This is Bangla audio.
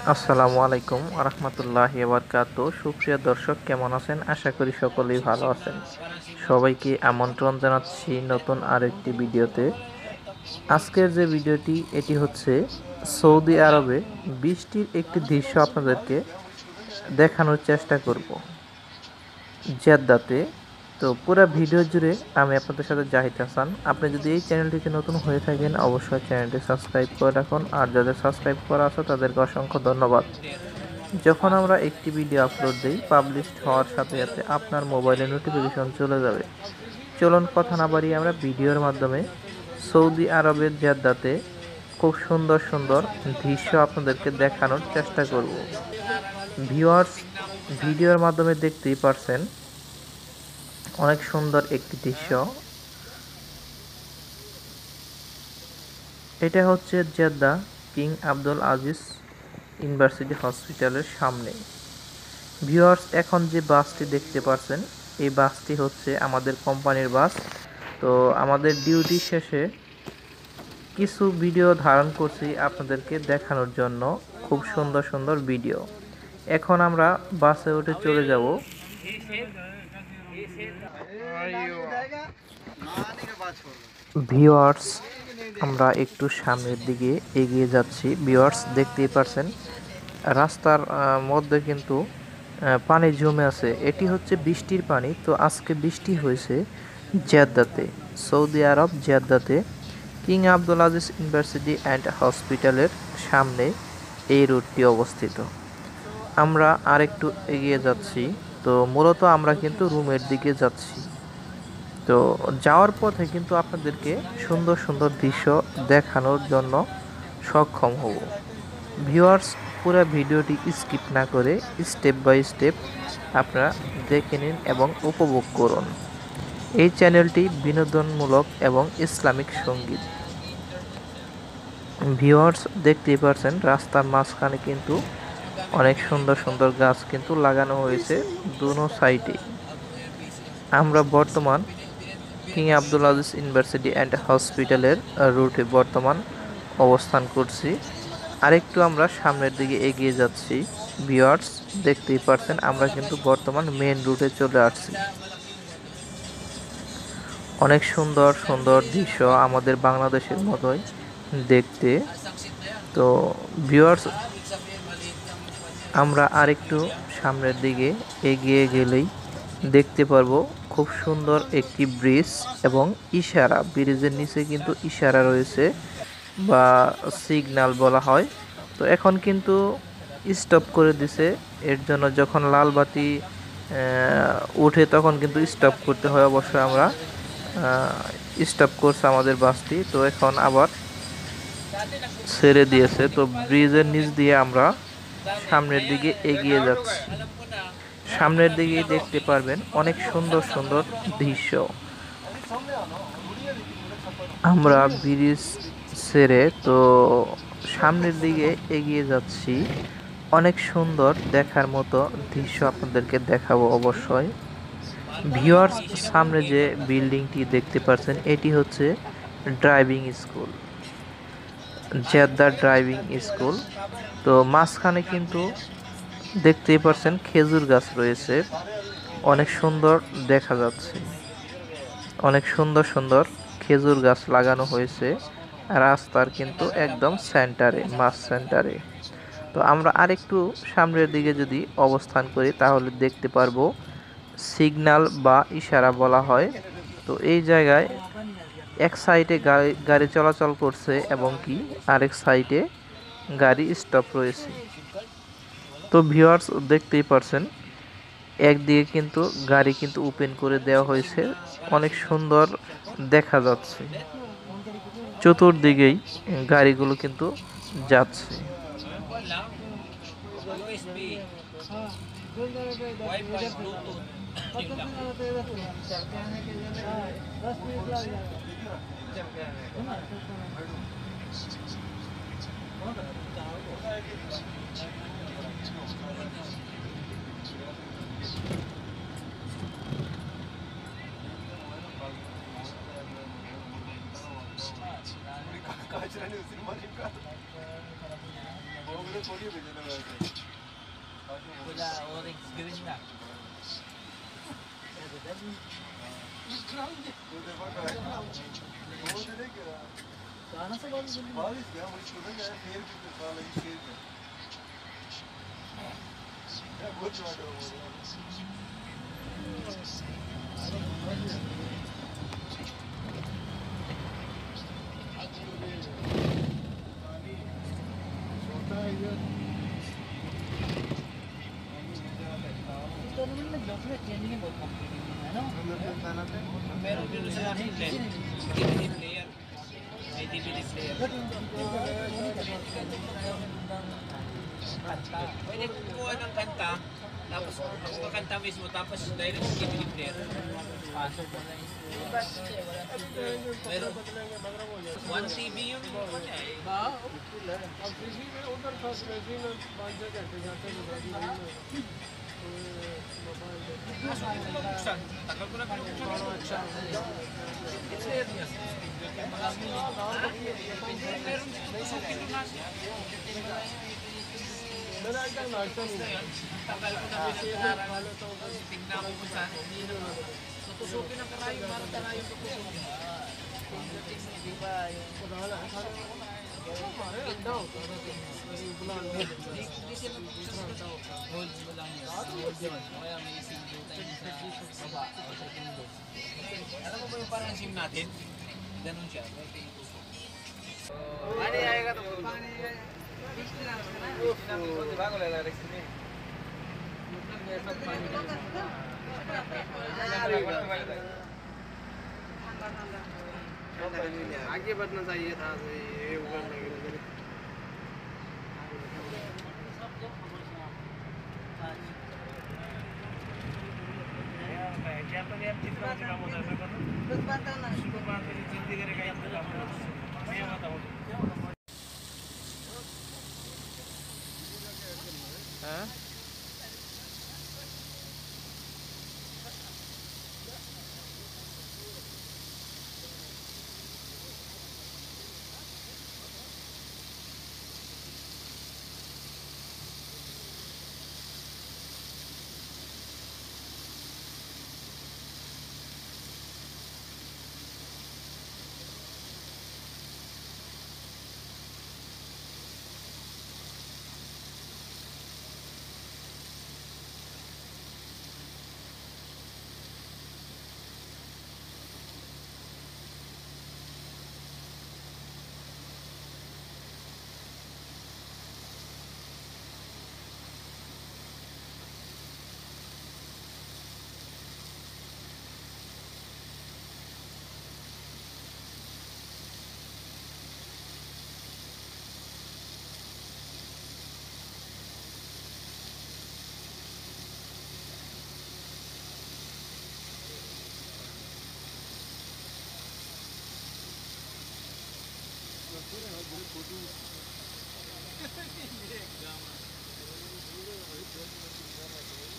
আসসালামু আলাইকুম আরহামতুল্লাহি বারকাতুহু। সুপ্রিয় দর্শক, কেমন আছেন? আশা করি সকলেই ভালো আছেন। সবাইকে আমন্ত্রণ জানাচ্ছি নতুন আরেকটি ভিডিওতে। আজকের যে ভিডিওটি, এটি হচ্ছে সৌদি আরবে বৃষ্টির একটি দৃশ্য আপনাদেরকে দেখানোর চেষ্টা করব জেদ্দাতে। তো পুরো ভিডিও জুড়ে আমি আপনাদের সাথে জাহিদ হাসান। আপনি যদি এই চ্যানেলটিতে নতুন হয়ে থাকেন, অবশ্যই চ্যানেলটি সাবস্ক্রাইব করে রাখুন, আর যাদের সাবস্ক্রাইব করা আছে তাদেরকে অসংখ্য ধন্যবাদ। যখন আমরা একটি ভিডিও আপলোড দিই, পাবলিশড হওয়ার সাথে সাথে আপনার মোবাইলে নোটিফিকেশন চলে যাবে। চলুন কথা না বাড়িয়ে আমরা ভিডিওর মাধ্যমে সৌদি আরবের জেদ্দাতে খুব সুন্দর সুন্দর দৃশ্য আপনাদেরকে দেখানোর চেষ্টা করব। ভিউয়ার্স, ভিডিওর মাধ্যমে দেখতেই পারছেন অনেক সুন্দর একটি দৃশ্য। এটা হচ্ছে Jeddah King Abdul Aziz University হসপিটালের সামনে। ভিউয়ার্স, এখন যে বাসটি দেখতে পাচ্ছেন, এই বাসটি হচ্ছে আমাদের কোম্পানির বাস। তো আমাদের ডিউটি শেষে কিছু ভিডিও ধারণ করছি আপনাদেরকে দেখানোর জন্য, খুব সুন্দর সুন্দর ভিডিও। এখন আমরা বাসে উঠে চলে যাব। ভিউয়ার্স, আমরা একটু সামনের দিকে এগিয়ে যাচ্ছি। ভিউয়ার্স, দেখতেই পারছেন রাস্তার মধ্যে কিন্তু পানি জমে আছে। এটি হচ্ছে বৃষ্টির পানি। তো আজকে বৃষ্টি হয়েছে জেদ্দাতে, সৌদি আরব জেদ্দাতে King Abdul Aziz University and হসপিটালের সামনে এই রুটটি অবস্থিত। আমরা আরেকটু এগিয়ে যাচ্ছি। তো মূলত আমরা কিন্তু রুমের দিকে যাচ্ছি। তো যাওয়ার পথে কিন্তু আপনাদেরকে সুন্দর সুন্দর দৃশ্য দেখানোর জন্য সক্ষম হব। ভিউয়ার্স, পুরো ভিডিওটি স্কিপ না করে স্টেপ বাই স্টেপ আপনারা দেখে নিন এবং উপভোগ করুন। এই চ্যানেলটি বিনোদনমূলক এবং ইসলামিক সঙ্গীত। ভিউয়ার্স, দেখতেই পারছেন রাস্তার মাঝখানে কিন্তু অনেক সুন্দর সুন্দর গাছ কিন্তু লাগানো হয়েছে দুনো সাইডে। আমরা বর্তমান King Abdul Aziz University and হসপিটালের রুটে বর্তমান অবস্থান করছি। আরেকটু আমরা সামনের দিকে এগিয়ে যাচ্ছি। ভিউয়ার্স, দেখতেই পারছেন আমরা কিন্তু বর্তমান মেন রুটে চলে আসছি। অনেক সুন্দর সুন্দর দৃশ্য, আমাদের বাংলাদেশের মতোই দেখতে। তো ভিউয়ার্স, আমরা আরেকটু সামনের দিকে এগিয়ে গেলেই দেখতে পারবো খুব সুন্দর একটি ব্রিজ এবং ইশারা। ব্রিজের নিচে কিন্তু ইশারা রয়েছে বা সিগন্যাল বলা হয়। তো এখন কিন্তু স্টপ করে দিছে। এর জন্য যখন লাল বাতি উঠে তখন কিন্তু স্টপ করতে হয়। অবশ্যই আমরা স্টপ করছে আমাদের বাসটি। তো এখন আবার ছেড়ে দিয়েছে। তো ব্রিজের নিচ দিয়ে আমরা সামনের দিকে এগিয়ে যাচ্ছি। সামনের দিকে দেখতে পারবেন অনেক সুন্দর সুন্দর দৃশ্য। আমরা ব্রিজ ছেড়ে তো সামনের দিকে এগিয়ে যাচ্ছি। অনেক সুন্দর দেখার মতো দৃশ্য আপনাদেরকে দেখাবো অবশ্যই। ভিউয়ার্স, সামনে যে বিল্ডিংটি দেখতে পাচ্ছেন, এটি হচ্ছে driving school, Jeddah driving school. তো মাঝখানে কিন্তু দেখতেই পাচ্ছেন খেজুর গাছ রয়েছে, অনেক সুন্দর দেখা যাচ্ছে। অনেক সুন্দর সুন্দর খেজুর গাছ লাগানো হয়েছে রাস্তার কিন্তু একদম সেন্টারে, মাঝ সেন্টারে। তো আমরা আরেকটু সামনের দিকে যদি অবস্থান করি তাহলে দেখতে পারবো সিগন্যাল বা ইশারা বলা হয়। তো এই জায়গায় এক সাইডে গাড়ি চলাচল করছে এবং কি আরেক সাইডে গাড়ি স্টপ রয়েছে। তো ভিউয়ার্স, দেখতেই পারছেন একদিকে কিন্তু গাড়ি কিন্তু ওপেন করে দেওয়া হয়েছে, অনেক সুন্দর দেখা যাচ্ছে। চতুর্দিকেই গাড়িগুলো কিন্তু যাচ্ছে। Ito naman nag-document, yan yung about ano? Meron din sa akin, DVD player. May DVD player. Kanta. Pwede kumuha ng kanta, tapos ako kakanta mismo, tapos direct sa DVD player. Pasok mo na yung meron. One TV yung kanya eh. अब किसी में उधर फंस गए थी ना 5 घंटे जाते Gujarati Buksan. Tagal ko na pinubuksan. It's niya. Meron susukin na siya. मेरा एकदम नाश्ता नहीं Tagal ko na pinag-aaral. Tignan ko kung saan. Tutusukin ang karayo para karayo tutusukin. Di ba yung... हमारे अंडा होता है Hindi sila hold mo lang yun. Hold yun. Kaya may sim tayo sa baba o sa Windows. Alam mo ba yung parang sim natin? Ganun siya. Pani आएगा तो पानी 20 lang ka na. 20 lang ko, di ba? Kung lalari sini. आगे बढ़ना चाहिए था ये ऊपर लगे Hah? फोटो